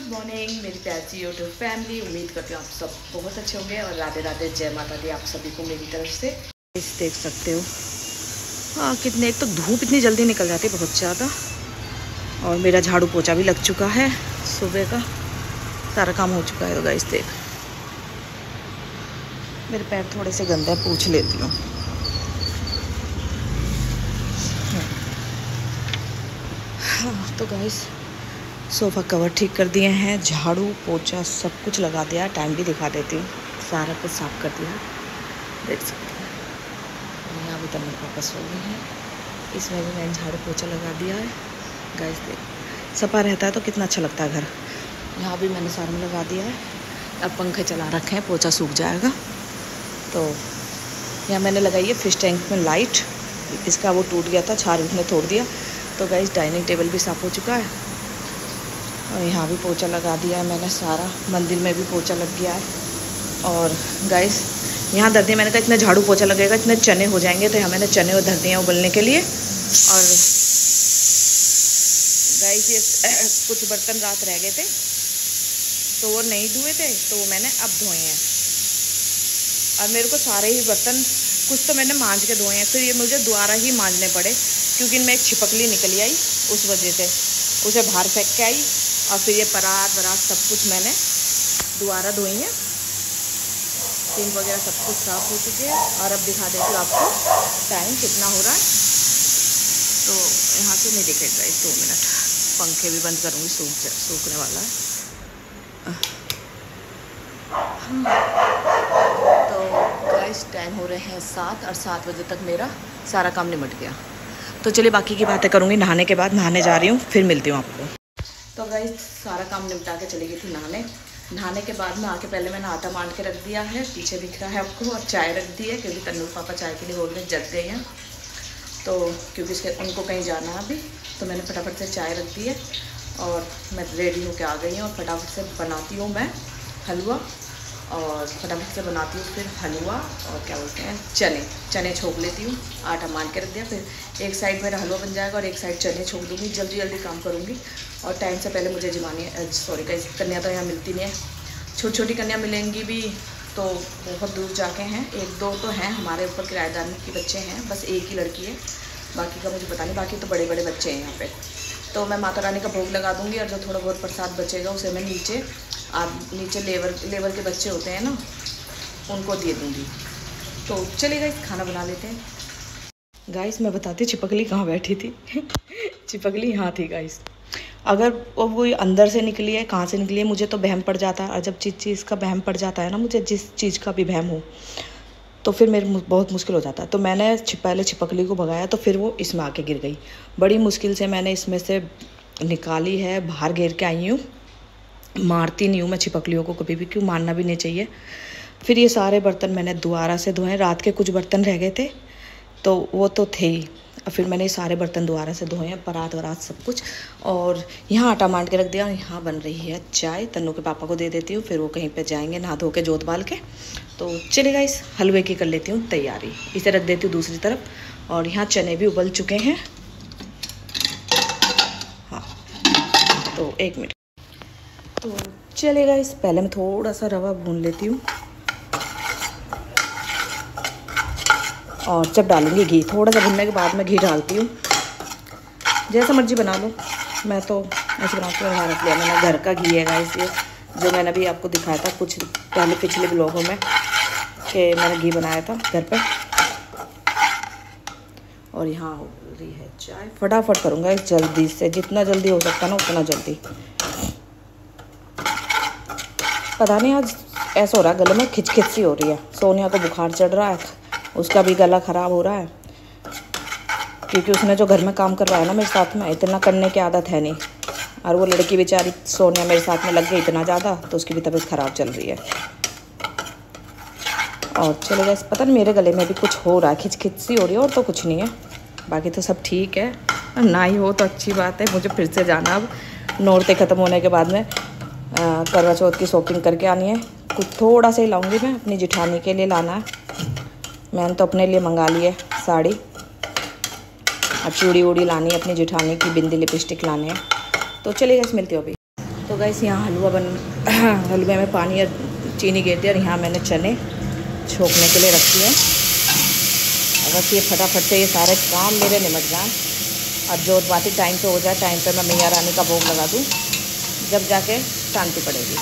Morning मेरी प्यारी YouTube family. उम्मीद करती हूँ आप सब बहुत अच्छे होंगे और राधे राधे, जय माता दी आप सभी को मेरी तरफ से। इस देख सकते हो हाँ कितने, एक तो धूप इतनी जल्दी निकल जाती है बहुत ज़्यादा, और मेरा झाड़ू पोछा भी लग चुका है, सुबह का सारा काम हो चुका है। तो गाइस देख, मेरे पैर थोड़े से गंदे हैं, पूछ लेती हूँ। हाँ तो गाइस सोफ़ा कवर ठीक कर दिए हैं, झाड़ू पोछा सब कुछ लगा दिया, टाइम भी दिखा देती हूँ, सारा कुछ साफ कर दिया, देख सकते हैं। यहाँ भी तमिल पापा सो गए हैं, इसमें भी मैंने झाड़ू पोछा लगा दिया है। गाइस देख, सफा रहता है तो कितना अच्छा लगता है घर। यहाँ भी मैंने सारा में लगा दिया है, अब पंखे चला रखे हैं, पोछा सूख जाएगा। तो यहाँ मैंने लगाई है फिश टैंक में लाइट, इसका वो टूट गया था, छार ने तोड़ दिया। तो गाइस डाइनिंग टेबल भी साफ़ हो चुका है, और यहाँ भी पोछा लगा दिया है मैंने सारा, मंदिर में भी पोछा लग गया है। और गाइस यहाँ धर दिया, मैंने कहा इतने झाड़ू पोछा लगेगा, इतने चने हो जाएंगे, तो यहाँ मैंने चने धर दिए हैं उबलने के लिए। और गाइस ये कुछ बर्तन रात रह गए थे तो वो नहीं धुए थे, तो वो मैंने अब धोए हैं। और मेरे को सारे ही बर्तन कुछ तो मैंने मांज के धोए हैं, फिर ये मुझे दोबारा ही मांजने पड़े, क्योंकि इनमें एक छिपकली निकली आई, उस वजह से उसे बाहर फेंक के आई। और फिर ये परात वरात सब कुछ मैंने दोबारा धोई है, सिंक वगैरह सब कुछ साफ़ हो चुके हैं। और अब दिखा देती हूँ आपको टाइम कितना हो रहा है। तो यहाँ से नहीं दिखेगा इस 2 मिनट, पंखे भी बंद करूँगी, सूखने वाला है। तो गाइस टाइम हो रहे हैं 7, और 7 बजे तक मेरा सारा काम निमट गया। तो चलिए बाकी की बातें करूँगी नहाने के बाद, नहाने जा रही हूँ, फिर मिलती हूँ आपको। तो गाइस सारा काम निपटा के चली गई थी नहाने के बाद में आके पहले मैंने आटा मान के रख दिया है, पीछे दिख रहा है आपको, और चाय रख दी है, क्योंकि तन्नू पापा चाय के लिए बोल रहे जग गए हैं, तो क्योंकि उनको कहीं जाना है अभी, तो मैंने फटाफट से चाय रख दी है। और मैं रेडी होकर आ गई हूँ, और फटाफट से बनाती हूँ मैं हलवा, और फटाफट से बनाती हूँ फिर हलवा, और क्या बोलते हैं चने छोक लेती हूँ, आटा मान के रख दिया, फिर एक साइड मेरा हलवा बन जाएगा और एक साइड चने छोक दूँगी, जल्दी जल्दी काम करूँगी। और टाइम से पहले मुझे कन्या तो यहाँ मिलती नहीं है, छोटी छोटी कन्या मिलेंगी भी तो बहुत दूर जाके हैं, 1-2 तो हैं हमारे ऊपर किराएदार के बच्चे हैं, बस एक ही लड़की है, बाकी का मुझे पता नहीं, बाकी तो बड़े बड़े बच्चे हैं यहाँ पे। तो मैं माता रानी का भोग लगा दूँगी, और जो थोड़ा बहुत प्रसाद बचेगा उसे मैं नीचे लेबर के बच्चे होते हैं ना, उनको दे दूँगी। तो चलिए गाइस खाना बना लेते हैं। गाइस मैं बताती हूँ छिपकली कहाँ बैठी थी छिपकली यहाँ थी गाइस। अगर वो अंदर से निकली है, कहाँ से निकली है मुझे तो वहम पड़ जाता है, और जब चीज़ का वहम पड़ जाता है ना, मुझे जिस चीज़ का भी वहम हो, तो फिर मेरे बहुत मुश्किल हो जाता है। तो मैंने पहले छिपकली को भगाया, तो फिर वो इसमें आके गिर गई, बड़ी मुश्किल से मैंने इसमें से निकाली है, बाहर घेर के आई हूँ। मारती नहीं हूँ मैं छिपकलियों को कभी भी, क्यों मारना भी नहीं चाहिए। फिर ये सारे बर्तन मैंने दोबारा से धोए, रात के कुछ बर्तन रह गए थे तो वो तो थे ही, और फिर मैंने ये सारे बर्तन दोबारा से धोए हैं, परात वरात सब कुछ। और यहाँ आटा मान के रख दिया, और यहाँ बन रही है चाय, तन्नू के पापा को दे देती हूँ, फिर वो कहीं पे जाएंगे नहा धो के जोत बाल के। तो चलेगा इस हलवे की कर लेती हूँ तैयारी, इसे रख देती हूँ दूसरी तरफ। और यहाँ चने भी उबल चुके हैं, हाँ तो 1 मिनट। तो चलेगा इस पहले मैं थोड़ा सा रवा भून लेती हूँ, और जब डालूंगी घी, थोड़ा सा भुनने के बाद मैं घी डालती हूँ, जैसा मर्जी बना लो, मैं तो ऐसे बनाती हूँ। रख लिया मैंने, घर का घी है गाइस ये, जो मैंने अभी आपको दिखाया था कुछ पहले पिछले ब्लॉगों में, कि मैंने घी बनाया था घर पे। और यहाँ हो रही है चाय, फटाफट करूँगा जल्दी से, जितना जल्दी हो सकता है ना उतना जल्दी। पता नहीं आज ऐसा हो रहा है, गले में खिचखिच सी हो रही है, सोनिया को बुखार चढ़ रहा है, उसका भी गला ख़राब हो रहा है, क्योंकि उसने जो घर में काम करवाया ना मेरे साथ में, इतना करने की आदत है नहीं, और वो लड़की बेचारी सोनिया मेरे साथ में लग गई इतना ज़्यादा, तो उसकी भी तबीयत ख़राब चल रही है। और चलेगा, पता नहीं मेरे गले में भी कुछ हो रहा है, खिचखिच सी हो रही है, और तो कुछ नहीं है, बाकी तो सब ठीक है। ना ही हो तो अच्छी बात है, मुझे फिर से जाना अब, नौरते ख़त्म होने के बाद में करवा चौथ की शॉपिंग करके आनी है। कुछ थोड़ा सा ही लाऊंगी मैं, अपनी जिठानी के लिए लाना है, मैंने तो अपने लिए मंगा ली है साड़ी, अब चूड़ी वूड़ी लानी है अपनी जिठानी की, बिंदी लिपस्टिक लानी है। तो चलिए गाइस मिलती हो अभी। तो गाइस यहाँ हलवे में पानी और चीनी गिर दी और यहाँ मैंने चने छोंकने के लिए रखी है। बस ये फटाफट से ये सारे काम मेरे निमट जाएँ और जो बाती टाइम पे हो जाए, टाइम पे मैं मैया रानी का भोग लगा दूँ, जब जाके शांति पड़ेगी।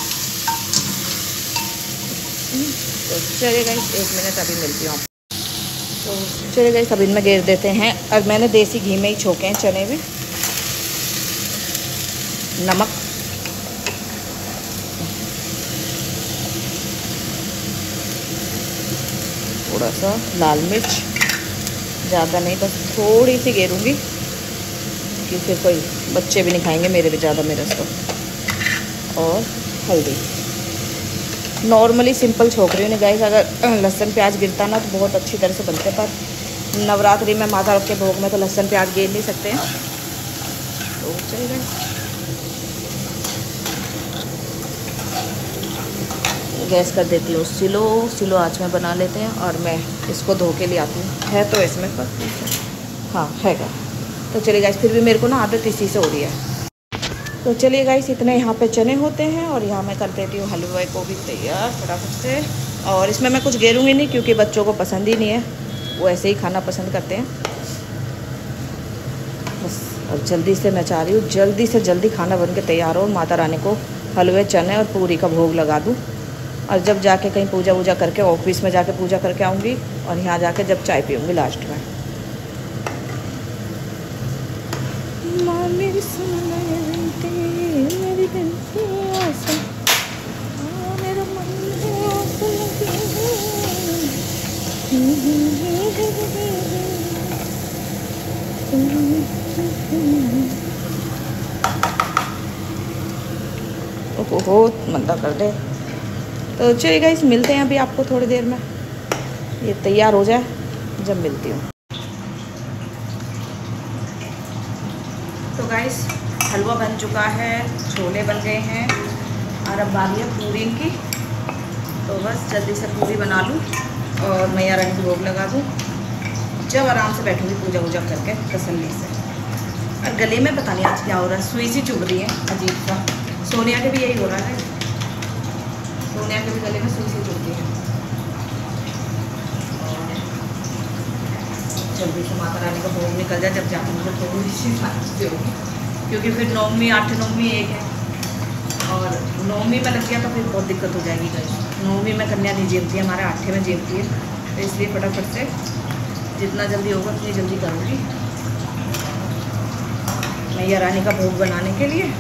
तो चलिए गाइस 1 मिनट अभी मिलती हूँ आपको। तो चलिए गाइस अब इनमें घेर देते हैं और मैंने देसी घी में ही छोंके हैं चने में। नमक, थोड़ा सा लाल मिर्च, ज़्यादा नहीं, बस थोड़ी सी घेरूँगी क्योंकि फिर कोई बच्चे भी नहीं खाएंगे मेरे भी ज़्यादा मेरे को। और हल्दी नॉर्मली सिंपल छोंक रही हूँ नहीं गाइस। अगर लहसुन प्याज गिरता ना तो बहुत अच्छी तरह से बनते, पर नवरात्रि में माता के भोग में तो लहसुन प्याज गिर नहीं सकते हैं। तो चलिए गैस कर देती हूँ स्लो आँच में बना लेते हैं और मैं इसको धो के ले आती हूँ। है तो इसमें पर हाँ हैगा। तो चलिए गाइस फिर भी मेरे को ना आदत इसी से हो रही है। तो चलिए गाइस इतने यहाँ पे चने होते हैं और यहाँ मैं कर देती हूँ हलवे को भी तैयार फटाफट से। और इसमें मैं कुछ घेरूँगी नहीं क्योंकि बच्चों को पसंद ही नहीं है, वो ऐसे ही खाना पसंद करते हैं बस। और जल्दी से मैं चाह रही हूँ जल्दी से जल्दी खाना बन के तैयार हो, माता रानी को हलवे चने और पूरी का भोग लगा दूँ और जब जाके कहीं पूजा वूजा करके ऑफिस में जाके पूजा करके आऊँगी और यहाँ जाके जब चाय पीऊँगी लास्ट में। ओहो मंदा कर दे। तो चलिए गाइस मिलते हैं अभी आपको थोड़ी देर में, ये तैयार हो जाए जब मिलती हूँ। तो गाइस हलवा बन चुका है, छोले बन गए हैं और अब बारी है पूरी की। तो बस जल्दी से पूरी बना लूँ और मैया रानी को भोग लगा दूँ, जब आराम से बैठूँगी पूजा वूजा करके तसल्ली से। और गले में पता नहीं आज क्या हो रहा है, सुई सी चुभ रही है अजीब सा। सोनिया के भी यही हो रहा है, सोनिया के भी गले में सुई सी चुभती है। और जल्दी से माता रानी का भोग निकल जाए जब जाकर मुझे थोड़ी सी शांति होगी, क्योंकि फिर नवमी 8 नवमी एक है और नवमी में लग गया तो फिर बहुत दिक्कत हो जाएगी। नवमी में कन्या नहीं जेबती है, हमारे 8 में जेबती है, तो इसलिए फटाफट से जितना जल्दी होगा उतनी जल्दी करूँगी मैया रानी का भोग बनाने के लिए।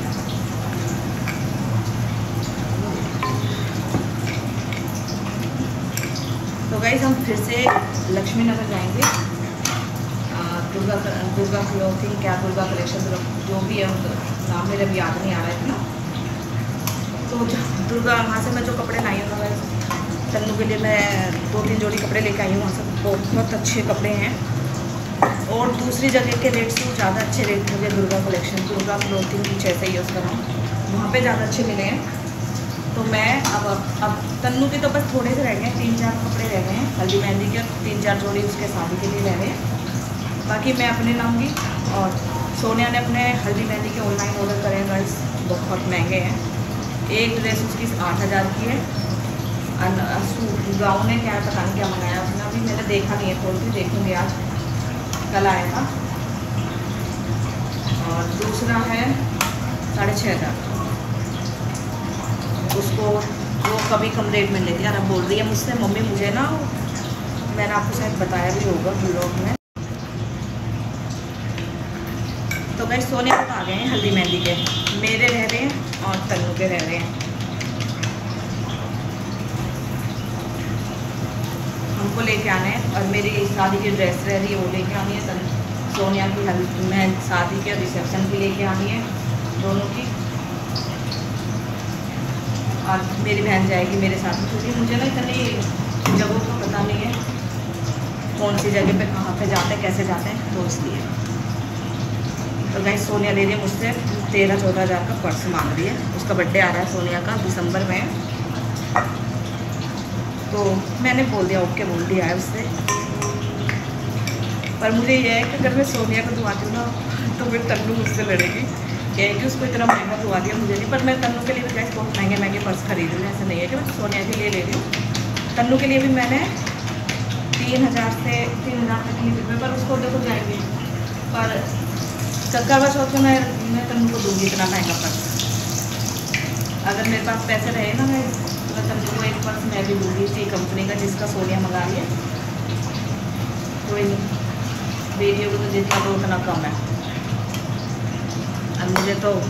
तो गाइस हम फिर से लक्ष्मी नगर जाएंगे, दुर्गा क्लॉथिंग क्या दुर्गा कलेक्शन जो भी है नाम मेरे अभी याद नहीं आ रहा है इतना। तो दुर्गा वहाँ से मैं जो कपड़े लाई हूँ ना तन्नू के लिए, मैं 2-3 जोड़ी कपड़े लेके आई हूँ वहाँ से, बहुत अच्छे कपड़े हैं और दूसरी जगह के रेट से ज़्यादा अच्छे रेट मुझे दुर्गा कलेक्शन दुर्गा क्लॉथिंग कुछ ऐसे यूज़ कर रहा हूँ, वहाँ पे ज़्यादा अच्छे मिले हैं। तो मैं अब तन्नू के तो बस थोड़े से रह गए हैं, 3-4 कपड़े रह गए हैं हल्दी मेहंदी के, 3-4 जोड़ी उसके शादी के लिए रह गए हैं, बाकी मैं अपने लाऊंगी। और सोनिया ने अपने हल्दी मेहंदी के ऑनलाइन ऑर्डर करे हैं गाइस, बहुत महंगे हैं। एक ड्रेस उसकी 8,000 की है, गाउन ने क्या पता नहीं क्या मंगाया उसने, अभी मैंने देखा नहीं है, खोल के देखूँगी आज, कल आया था। और दूसरा है 6,500, उसको वो कभी कम रेट में लेती है। अब बोल रही है मुझसे मम्मी मुझे ना, मैंने आपको शायद बताया भी होगा ब्लॉग में। तो गाइस सोनिया तो आ गए हैं हल्दी मेहंदी के, मेरे रह रहे हैं और तन्नू के रह रहे हैं। हमको लेके आना है और मेरी शादी की ड्रेस रह रही है वो लेके आनी है, सोनिया की मैं शादी के रिसेप्शन की लेके आनी है दोनों की। और मेरी बहन जाएगी मेरे साथ, क्योंकि मुझे ना इतनी जगहों का पता नहीं है कौन सी जगह पे कहाँ पे जाते हैं कैसे जाते हैं, तो इसलिए। तो गाइस सोनिया ले रही है मुझसे 13-14 हज़ार का पर्स मांग रही है, उसका बर्थडे आ रहा है सोनिया का दिसंबर में। तो मैंने बोल दिया ओके बोल दिया है उससे, पर मुझे ये है कि अगर मैं सोनिया को दुआती हूँ ना तो फिर तन्नू मुझसे लड़ेगी, कहेगी उसको इतना महंगा धुआ दिया, मुझे नहीं। पर मैं तन्नू के लिए भी गैस बहुत महंगे महंगे पर्स खरीद रही हूँ, ऐसा नहीं है कि मैं सोनिया के लिए ले रही हूँ। तन्नू के लिए भी मैंने 3000 से 3000 तक खरीद रही, पर उसको देखो जाएंगे। पर करवा चौथ में मैं तन्नू को दूँगी इतना महंगा पर्स। अगर मेरे पास पैसे रहे ना, मैं तन्नू को एक पर्स मैं भी दूँगी इसी कंपनी का जिसका सोनिया मंगा रही है। कोई नहीं, वीडियो को तो जितना तो उतना कम है। अब मुझे तो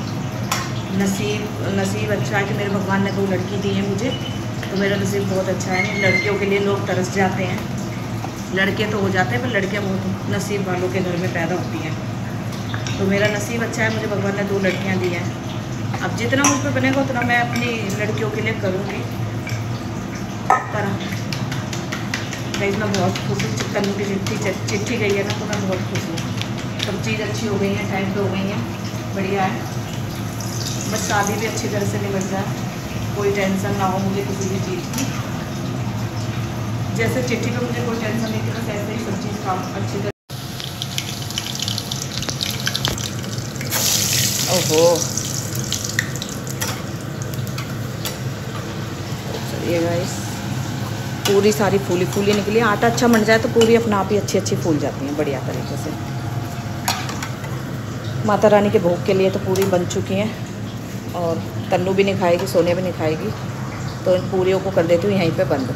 नसीब अच्छा है कि मेरे भगवान ने 2 लड़की दी है मुझे, तो मेरा नसीब बहुत अच्छा है। नहीं, लड़कियों के लिए लोग तरस जाते हैं, लड़के तो हो जाते हैं पर लड़कियां बहुत नसीब वालों के घर में पैदा होती हैं। तो मेरा नसीब अच्छा है, मुझे भगवान ने 2 लड़कियां दी हैं। अब जितना मुझ पर बनेगा उतना मैं अपनी लड़कियों के लिए करूँगी। पर गाइस मैं बहुत खुश हूँ, तन्नू की चिट्ठी गई है ना, तो मैं बहुत खुश हूँ। सब चीज़ अच्छी हो गई है, टाइम पे हो गई है, बढ़िया है। बस शादी भी अच्छी तरह से निकल जाए, कोई टेंशन ना हो मुझे किसी भी चीज़ की। जैसे चिट्ठी पे मुझे कोई टेंशन नहीं थी, बस ऐसे ही सब चीज़ काम अच्छी तरह। ओहो, चलिए गाइस, पूरी सारी फूली निकली। आटा अच्छा बन जाए तो पूरी अपना आप ही अच्छी फूल जाती हैं बढ़िया तरीके से। माता रानी के भोग के लिए तो पूरी बन चुकी हैं, और तन्नू भी नहीं खाएगी, सोनिया भी नहीं खाएगी, तो इन पूरियों को कर देती हूँ यहीं पे बंद।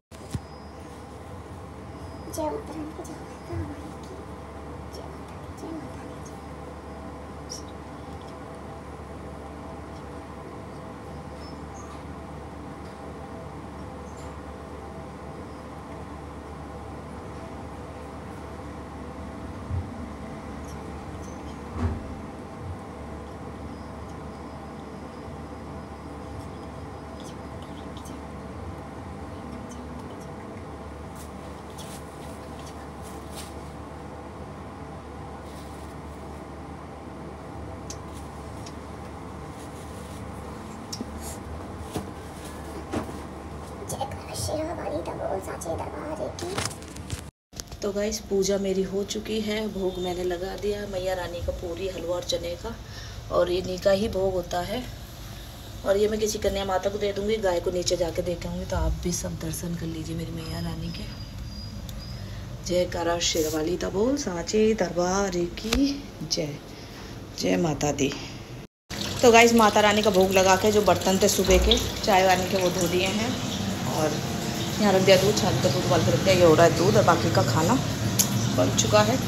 तो गाइस पूजा मेरी हो चुकी है, भोग मैंने लगा दिया मैया रानी का, पूरी हलवा और चने का, और इन्हीं का ही भोग होता है। और ये मैं किसी कन्या माता को दे दूंगी, गाय को नीचे जाके देखे होंगी, तो आप भी सब दर्शन कर लीजिए मेरी मैया रानी के। जयकारा शेरवाली दा बोल, साचे दरबार की जय, जय माता दी। तो गाइस माता रानी का भोग लगा के जो बर्तन थे सुबह के चाय वानी के वो धो दिए हैं, और यहाँ रख दिया दूध, छान का दूध उबाल के रख दिया। ये हो रहा है दूध, और बाकी का खाना बन चुका है।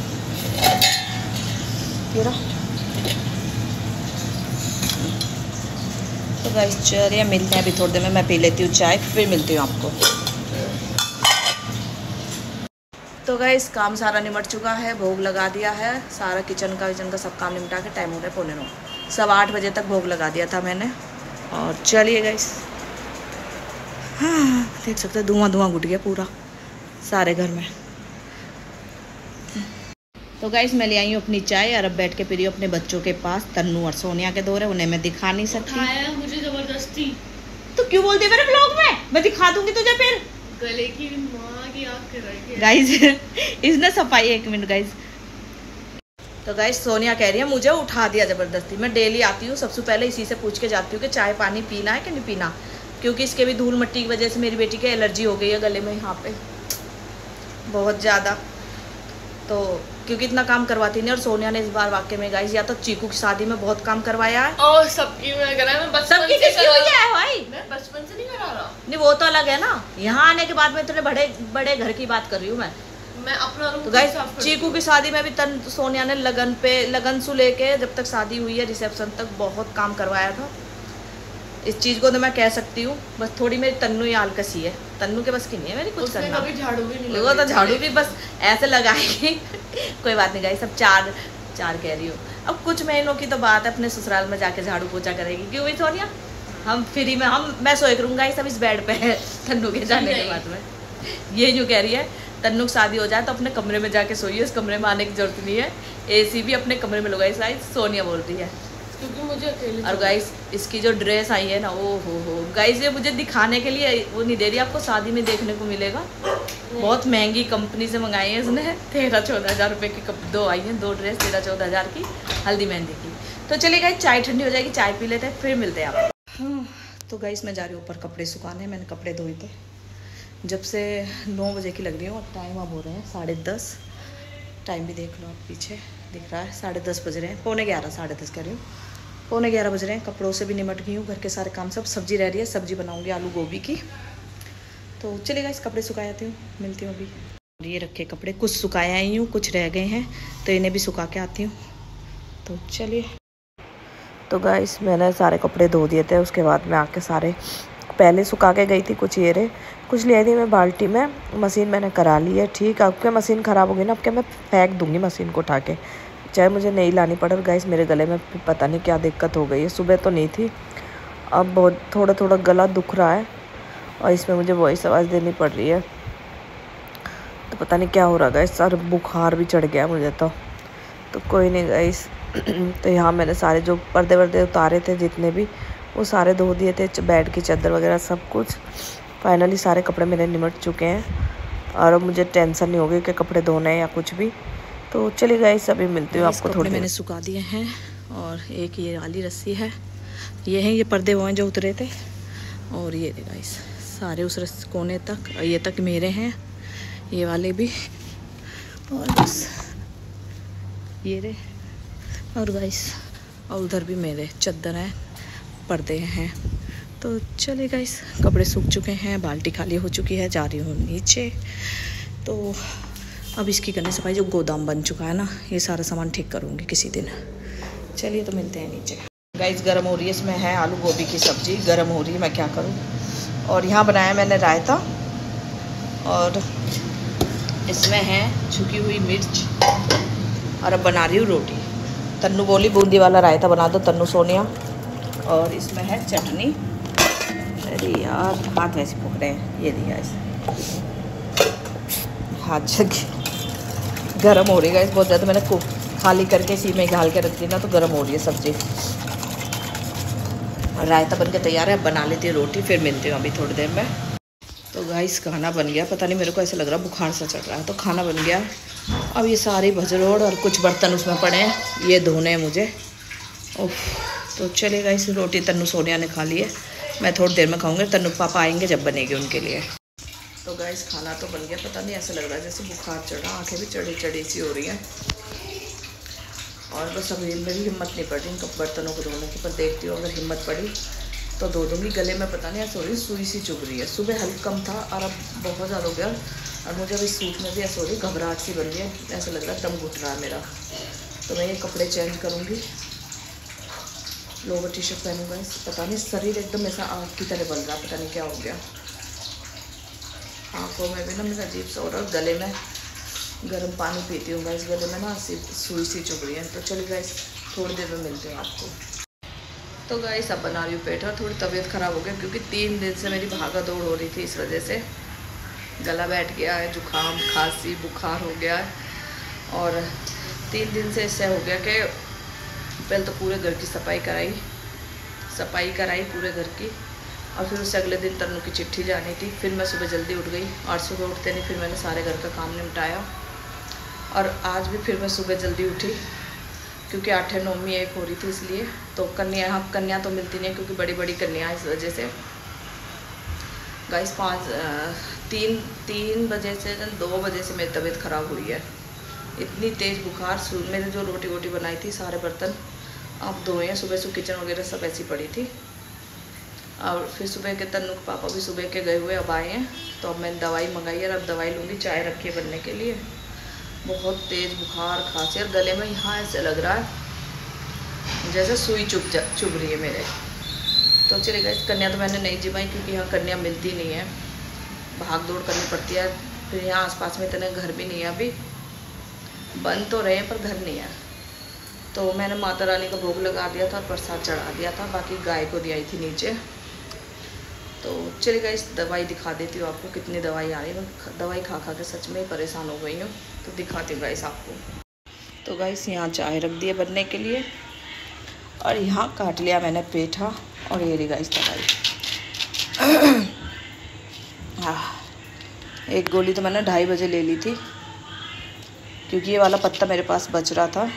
ये रहा। तो गाइस चलिए मिलते हैं अभी थोड़ी देर में, मैं पी लेती हूँ चाय, फिर मिलती हूँ आपको। तो गाइस काम सारा निमट चुका है, भोग लगा दिया है सारा, किचन का सब काम निपटा के टाइम हो रहा है 9:15, 8:15 बजे तक भोग लगा दिया था मैंने। और चलिए गाइस, हाँ देख सकते हैं धुआं घुट गया पूरा सारे घर में। तो गाइस मैं ले आई हूँ अपनी चाय, और अब बैठ के पी रही हूँ अपने बच्चों के पास। तन्नू और सोनिया के दौर है, उन्हें मैं दिखा नहीं सकती, मुझे जबरदस्ती। तो क्यों बोलते मेरे ब्लॉग में, मैं दिखा दूंगी तुझे फिर। गले की माँ की आँख कर रही है गाइस इसने सफाई, 1 मिनट गाइस। तो गाइस सोनिया कह रही है मुझे उठा दिया जबरदस्ती। मैं डेली आती हूँ, सबसे पहले इसी से पूछ के जाती हूँ कि चाय पानी पीना है कि नहीं पीना, क्योंकि इसके भी धूल मिट्टी की वजह से मेरी बेटी के एलर्जी हो गई है गले में, यहाँ पे बहुत ज़्यादा। तो क्योंकि इतना काम करवाती नहीं, और सोनिया ने इस बार वाकई में गाइस या तो चीकू की शादी में बहुत काम करवाया है, और सबकी में करा है। मैं बचपन सबकी से किसकी हुई है भाई, मैं बचपन से नहीं करा रहा। नहीं वो तो अलग है ना, यहाँ आने के बाद में इतने बड़े घर की बात कर रही हूँ मैं अपना रूम तो गाइस चीकू की शादी में भी सोनिया ने लगन से लेके जब तक शादी हुई है रिसेप्शन तक बहुत काम करवाया था। इस चीज़ को तो मैं कह सकती हूँ, बस थोड़ी मेरी तन्नू ही आलकसी है, तन्नू के बस की नहीं है मेरी कुछ करना। कभी झाड़ू भी नहीं वो तो झाड़ू भी बस ऐसे लगाएगी कोई बात नहीं गाइस, सब चार कह रही हूँ। अब कुछ महीनों की तो बात है, अपने ससुराल में जाके झाड़ू पोछा करेगी। क्यों भाई सोनिया, हम फ्री में मैं सोए करूँगा सब इस बेड पे है तन्नू के जाने के बाद में। ये जो कह रही है तन्नू की शादी हो जाए तो अपने कमरे में जाके सोइए, इस कमरे में आने की जरूरत नहीं है, AC भी अपने कमरे में लगाई। शायद सोनिया बोल रही है क्योंकि मुझे अकेले और गाइस इसकी जो ड्रेस आई है ना, ओ हो गाइस, ये मुझे दिखाने के लिए वो नहीं दे रही, आपको शादी में देखने को मिलेगा। बहुत महंगी कंपनी से मंगाई है इसने, 13-14 हज़ार रुपये की दो आई हैं, 2 ड्रेस 13-14 हज़ार की, हल्दी मेहंदी की। तो चलिए गाइस, चाय ठंडी हो जाएगी, चाय पी लेते हैं, फिर मिलते हैं आपको। हाँ, तो गाइस मैं जा रही हूँ ऊपर कपड़े सुखाने। मैंने कपड़े धोए थे जब से 9 बजे की लग रही हूँ, और टाइम अब हो रहे हैं 10:30। टाइम भी देख लो आप, पीछे दिख रहा है 10:30 बज रहे हैं, 11:45 10:30 कह रही हूँ, 11:45 बज रहे हैं। कपड़ों से भी निमट गई हूँ, घर के सारे काम सब। सब्जी रह रही है, सब्जी बनाऊँगी आलू गोभी की। तो चलिएगा, इस कपड़े सुखा आती हूँ, मिलती हूँ अभी। ये रखे कपड़े कुछ सुखाए आई हूँ, कुछ रह गए हैं, तो इन्हें भी सुखा के आती हूँ। तो चलिए। तो गाइस मैंने सारे कपड़े धो दिए थे, उसके बाद मैं आके सारे पहले सुखा के गई थी। कुछ ये रहे, कुछ ले आई थी मैं बाल्टी में, मशीन मैंने करा ली है ठीक। अब क्या मशीन ख़राब हो गई ना, अब क्या मैं फेंक दूँगी मशीन को उठा के, चाहे मुझे नहीं लानी पड़े। गाइस मेरे गले में पता नहीं क्या दिक्कत हो गई है, सुबह तो नहीं थी, अब बहुत थोड़ा गला दुख रहा है, और इसमें मुझे वॉइस आवाज़ देनी पड़ रही है। तो पता नहीं क्या हो रहा गाइस, सर बुखार भी चढ़ गया मुझे तो कोई नहीं गाइस। तो यहाँ मैंने सारे जो पर्दे वर्दे उतारे थे जितने भी, वो सारे धो दिए थे, बेड की चादर वगैरह सब कुछ। फाइनली सारे कपड़े मेरे निमट चुके हैं, और अब मुझे टेंशन नहीं होगी कि कपड़े धोने हैं या कुछ भी। तो चलिए गाइस, अभी मिलती हूँ आपको थोड़ी। मैंने सुखा दिए हैं, और एक ये वाली रस्सी है, ये हैं ये पर्दे वो हैं जो उतरे थे, और ये गाइस सारे उस कोने तक, ये तक मेरे हैं, ये वाले भी, और बस ये रहे, और गाइस और उधर भी मेरे चादर हैं, पर्दे हैं। तो चलिए गाइस, कपड़े सूख चुके हैं, बाल्टी खाली हो चुकी है, जा रही हूँ नीचे। तो अब इसकी करनी सफाई, जो गोदाम बन चुका है ना, ये सारा सामान ठीक करूँगी किसी दिन। चलिए तो मिलते हैं नीचे। गाइस गर्म हो रही है, इसमें है आलू गोभी की सब्ज़ी, गर्म हो रही है, मैं क्या करूँ। और यहाँ बनाया मैंने रायता, और इसमें है झुकी हुई मिर्च, और अब बना रही हूँ रोटी। तन्नू बोली बूंदी वाला रायता बना दो, तन्नू सोनिया। और इसमें है चटनी। अरे यार हाथ वैसे पकड़े हैं, ये दिया इसे हाथ जगह गर्म हो रही है बहुत ज़्यादा। मैंने खाली करके इसी में डाल के रख दी ना, तो गर्म हो रही है सब्ज़ी। रायता बन के तैयार है, बना लेती हूँ रोटी, फिर मिलती हूँ अभी थोड़ी देर में। तो गाइस खाना बन गया, पता नहीं मेरे को ऐसा लग रहा है बुखार सा चढ़ रहा है। तो खाना बन गया, अब ये सारी भजरोड़ और कुछ बर्तन उसमें पड़े हैं, ये धोने हैं मुझे। तो चलिए गाइस, रोटी तन्नू सोनिया ने खा ली है, मैं थोड़ी देर में खाऊंगी, तन्नू पापा आएंगे जब बनेगी उनके लिए। तो गाइस खाना तो बन गया, पता नहीं ऐसा लग रहा है जैसे बुखार चढ़ा, आंखें भी चढ़ी सी हो रही हैं, और बस अभी मेरी हिम्मत नहीं पड़ रही इनको बर्तनों को धोने की। पर देखती हूँ अगर हिम्मत पड़ी तो धो दूँगी। गले में पता नहीं ऐसा हो रही, सुई सी चुभ रही है। सुबह हल्का कम था और अब बहुत ज़्यादा हो गया, और मुझे अभी सूट में भी ऐसा हो रही, घबराहट सी बन रही है, ऐसा लग रहा है दम घुट रहा है मेरा। तो मैं ये कपड़े चेंज करूँगी, लोअर टी शर्ट पहनूँगा। पता नहीं शरीर एकदम ऐसा आग की तरह बन रहा, पता नहीं क्या हो गया। आँखों में भी ना मेरा अजीब सा हो रहा है, गले में गर्म पानी पीती हूँ गाइस, गले में ना सुई सी चुभ रही है। तो चलिए गाइस थोड़ी देर में मिलते हैं आपको। तो गाइस अब बना रही हूँ पेठा। थोड़ी तबीयत ख़राब हो गई क्योंकि 3 दिन से मेरी भागा दौड़ हो रही थी, इस वजह से गला बैठ गया है, जुकाम खांसी बुखार हो गया है। और 3 दिन से ऐसे हो गया कि पहले तो पूरे घर की सफाई कराई पूरे घर की, और फिर उससे अगले दिन तन्नू की चिट्ठी जानी थी। फिर मैं सुबह जल्दी उठ गई, और सुबह उठते नहीं फिर मैंने सारे घर का काम निपटाया। और आज भी फिर मैं सुबह जल्दी उठी क्योंकि 8 नौमी एक हो रही थी, इसलिए। तो कन्या तो मिलती नहीं क्योंकि बड़ी बड़ी कन्या, इस वजह से गाइस 3 बजे से 2 बजे से मेरी तबीयत ख़राब हुई है, इतनी तेज़ बुखार। मैंने जो रोटी वोटी बनाई थी सारे बर्तन अब धोए हैं, सुबह से किचन वगैरह सब ऐसी पड़ी थी। और फिर सुबह के तन्नू के पापा भी सुबह के गए हुए, अब आए हैं, तो अब मैंने दवाई मंगाई है, अब दवाई लूँगी। चाय रखी है बनने के लिए। बहुत तेज़ बुखार खांसी, और गले में यहाँ ऐसे लग रहा है जैसे सुई चुभ रही है मेरे। तो चलिए गाइस, कन्या तो मैंने नहीं जिमाई क्योंकि यहाँ कन्या मिलती नहीं है, भाग दौड़ करनी पड़ती है। फिर यहाँ आसपास में इतने घर भी नहीं है, अभी बन तो रहे हैं पर घर नहीं है। तो मैंने माता रानी का भोग लगा दिया था, प्रसाद चढ़ा दिया था, बाकी गाय को दी आई थी नीचे। तो चलिए गाइस दवाई दिखा देती हूँ आपको, कितनी दवाई आ रही है। मैं दवाई खा के सच में परेशान हो गई हूँ, तो दिखाती हूँ गाइस आपको। तो गाइस यहाँ चाय रख दी है बनने के लिए, और यहाँ काट लिया मैंने पेठा और ये रही इस दवाई। एक गोली तो मैंने 2:30 बजे ले ली थी क्योंकि ये वाला पत्ता मेरे पास बच रहा था।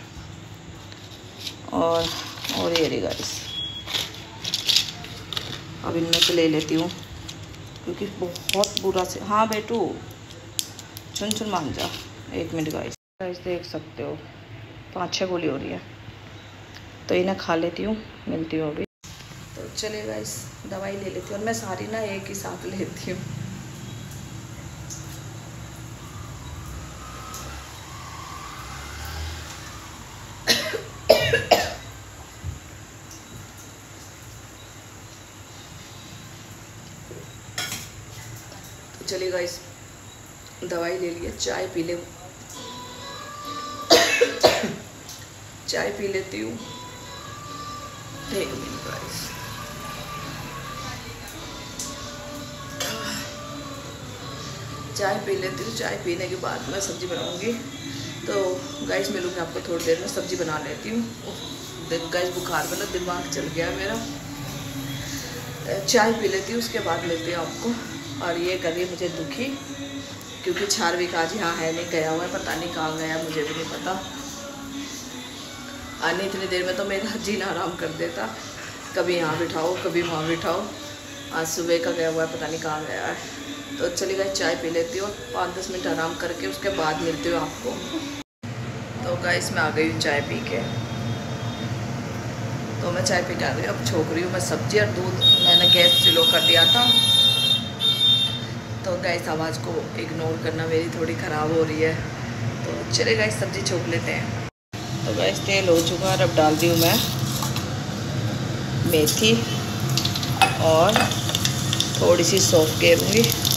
और ये रही गाइस, अब इनमें से ले लेती हूँ क्योंकि बहुत बुरा से। हाँ बेटू चुन चुन मान जा। 1 मिनट गाइस देख सकते हो 5-6 गोली हो रही है, तो इन्हें खा लेती हूँ, मिलती हूँ अभी। तो चलिए गाइस दवाई ले लेती हूँ और मैं सारी ना एक ही साथ लेती हूँ। तो चलिए गाइस दवाई ले लिया, चाय पी ले, चाय पी लेती हूँ। 1 मिनट गाइस। चाय पी लेती हूँ, चाय पीने के बाद मैं सब्ज़ी बनाऊँगी। तो गाइस मिलूँगी आपको थोड़ी देर में, सब्ज़ी बना लेती हूँ। गाइस बुखार में ना दिमाग चल गया मेरा। चाय पी लेती हूँ, उसके बाद मिलती हूँ आपको। और ये कर रही है मुझे दुखी क्योंकि चार्विक आज यहाँ है नहीं, गया हुआ है, पता नहीं कहाँ गया, मुझे भी नहीं पता। आने इतनी देर में तो मेरा जीना आराम कर देता, कभी यहाँ बिठाओ कभी वहाँ बिठाओ। आज सुबह का गया हुआ है, पता नहीं कहाँ गया है। तो चलिए गाइस चाय पी लेती हूँ, 5-10 मिनट आराम करके उसके बाद मिलती हूँ आपको। तो गाइस मैं आ गई हूँ चाय पी के। तो मैं चाय पी के आ गई, अब छोक रही हूँ मैं सब्जी और दूध। मैंने गैस स्लो कर दिया था, तो गाइस आवाज़ को इग्नोर करना, मेरी थोड़ी ख़राब हो रही है। तो चलिए गाइस सब्जी छोक लेते हैं। तो गाइस तेल हो चुका है, अब डाल दी हूँ मैं मेथी और थोड़ी सी सौंफ घेरूँगी।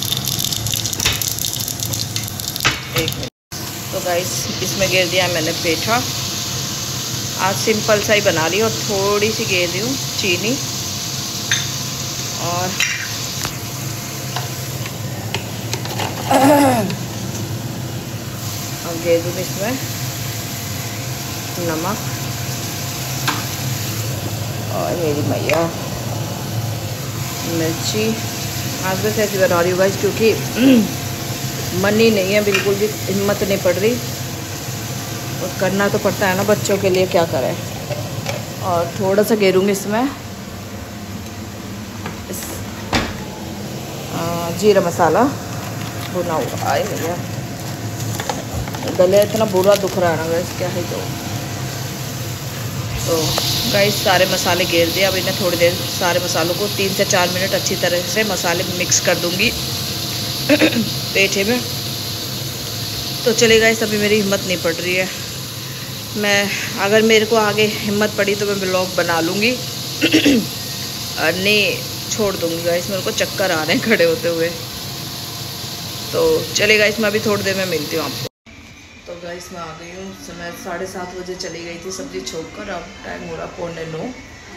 1 मिनट। तो गाइस इसमें घेर दिया मैंने पेठा। आज सिंपल सा ही बना रही हूँ और थोड़ी सी घेर रही हूँ चीनी। और अब घेर दूँ इसमें नमक और मेरी मैया मिर्ची। आज बस ऐसी बना रही हूँ गाइस क्योंकि मन ही नहीं है, बिल्कुल भी हिम्मत नहीं पड़ रही, और करना तो पड़ता है ना बच्चों के लिए, क्या करें। और थोड़ा सा घेरूँगी इसमें जीरा मसाला भुना हुआ। आए भैया गले इतना बुरा दुख रहा है ना गाइस, क्या है। तो गाइस सारे मसाले घेर दिए। अब इन्हें थोड़ी देर सारे मसालों को 3 से 4 मिनट अच्छी तरह से मसाले मिक्स कर दूंगी पेठे में। तो चलिए गाइस अभी मेरी हिम्मत नहीं पड़ रही है। मैं अगर मेरे को आगे हिम्मत पड़ी तो मैं ब्लॉग बना लूँगी नहीं छोड़ दूँगी गाइस, मेरे को चक्कर आ रहे हैं खड़े होते हुए। तो चलिए गाइस मैं अभी थोड़ी देर में मिलती हूँ आपको। तो गाइस मैं आ गई हूँ, समय 7:30 बजे चली गई थी सब्जी छोक कर। अब टाइम हो रहा 8:45,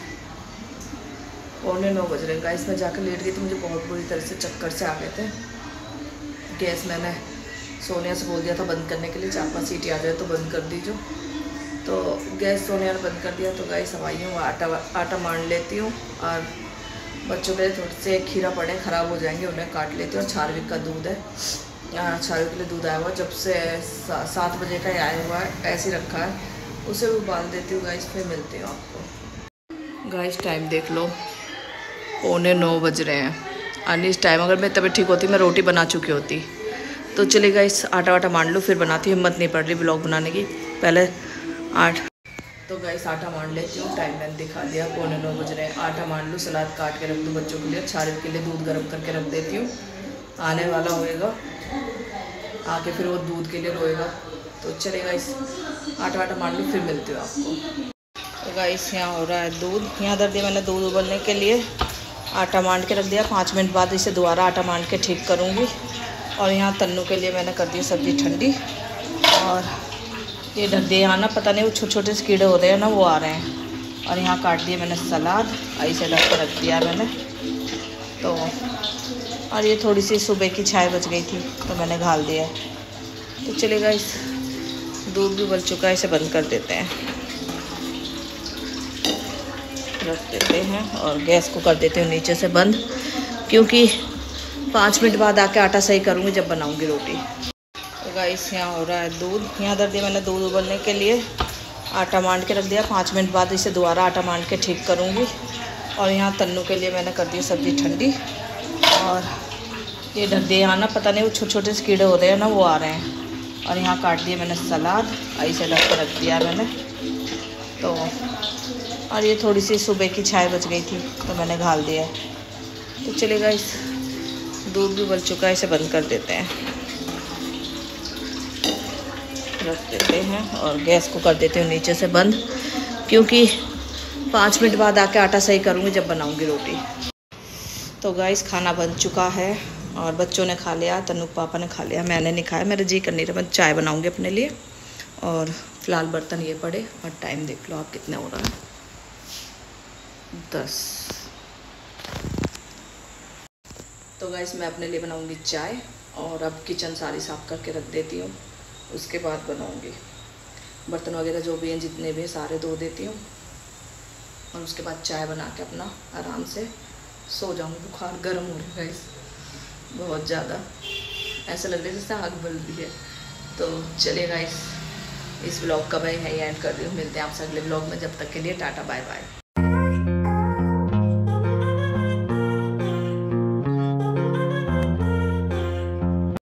8:45 बज रहे हैं गाइस। मैं जाकर लेट गई थी, मुझे बहुत बुरी तरह से चक्कर से आ गए थे। गैस मैंने सोनिया से बोल दिया था बंद करने के लिए, 4-5 सीटी आ जाए तो बंद कर दीजिए। तो गैस सोनिया ने बंद कर दिया। तो गाइस अब आई हूँ, आटा मान लेती हूँ और बच्चों के लिए थोड़े से खीरा पड़े ख़राब हो चार्विक उन्हें काट लेती हूँ। और चार्विक का दूध है, चार्विक के लिए दूध आया हुआ जब से 7 बजे का ही आया हुआ है, ऐसे ही रखा है, उसे उबाल देती हूँ गाइस, फिर मिलती हूँ आपको। गाइस टाइम देख लो, 8:45 बज रहे हैं। और इस टाइम अगर मेरी तबीयत ठीक होती मैं रोटी बना चुकी होती। तो चलिए गाइस आटा वाटा मान लूँ फिर बनाती हूँ, हिम्मत नहीं पड़ रही ब्लॉग बनाने की। पहले 8 तो गाइस आटा मान लेती हूँ, टाइम मैंने दिखा दिया, 8:45 बज रहे हैं। आटा मान लूँ, सलाद काट के रख दूँ बच्चों के लिए, चार्विक के लिए दूध गर्म करके रख देती हूँ। आने वाला होएगा, आके फिर वो दूध के लिए रोएगा। तो चलिए गाइस आटा वाटा मान लूँ फिर मिलती हूँ आपको। तो गाइस यहाँ हो रहा है दूध, यहाँ धर दिया मैंने दूध उबलने के लिए, आटा मान के रख दिया। 5 मिनट बाद इसे दोबारा आटा मान के ठीक करूँगी। और यहाँ तन्नू के लिए मैंने कर दी सब्ज़ी ठंडी। और ये ढक दिए, यहाँ ना पता नहीं वो छोटे छोटे से कीड़े हो रहे हैं ना, वो आ रहे हैं। और यहाँ काट दिया मैंने सलाद, ऐसे ढक कर रख दिया मैंने। तो और ये थोड़ी सी सुबह की चाय बच गई थी तो मैंने घाल दिया है। तो चलिएगा, इस दूध भी उबल चुका है, इसे बंद कर देते हैं। रख देते हैं और गैस को कर देते हैं नीचे से बंद, क्योंकि 5 मिनट बाद आके आटा सही करूँगी जब बनाऊँगी रोटी। तो गाइस यहाँ हो रहा है दूध, यहाँ धर दिया मैंने दूध उबलने के लिए, आटा मान के रख दिया। 5 मिनट बाद इसे दोबारा आटा मान के ठीक करूँगी। और यहाँ तन्नू के लिए मैंने कर दी सब्ज़ी ठंडी, और ये ढक दिए यहाँ ना, पता नहीं वो छोटे छोटे से कीड़े हो रहे हैं ना, वो आ रहे हैं। और यहाँ काट दिए मैंने सलाद, ऐसे ढक कर रख दिया मैंने। तो और ये थोड़ी सी सुबह की चाय बच गई थी तो मैंने घाल दिया है। तो चलेगा, इस दूध भी उबल चुका है, इसे बंद कर देते हैं, रख देते हैं और गैस को कर देते हैं नीचे से बंद, क्योंकि 5 मिनट बाद आके आटा सही करूँगी जब बनाऊँगी रोटी। तो गाइस खाना बन चुका है और बच्चों ने खा लिया, तन्नू पापा ने खा लिया, मैंने नहीं खाया, मेरा जी कर नहीं रहा। मैं चाय बनाऊँगी अपने लिए। और फिलहाल बर्तन ये पड़े, और टाइम देख लो आप कितने हो रहा है, 10। तो गाइस मैं अपने लिए बनाऊँगी चाय, और अब किचन सारी साफ़ करके रख देती हूँ, उसके बाद बनाऊँगी। बर्तन वगैरह जो भी हैं, जितने भी सारे धो देती हूँ, और उसके बाद चाय बना के अपना आराम से सो जाऊँगी। बुखार गर्म हो रही है गाइस बहुत ज़्यादा, ऐसा लग रहा है जैसे आग बल रही है। तो चलिए गाइस, इस ब्लॉग का मैं यहीं एंड कर रही हूँ। मिलते हैं आपसे अगले ब्लॉग में, जब तक के लिए टाटा बाय बाय।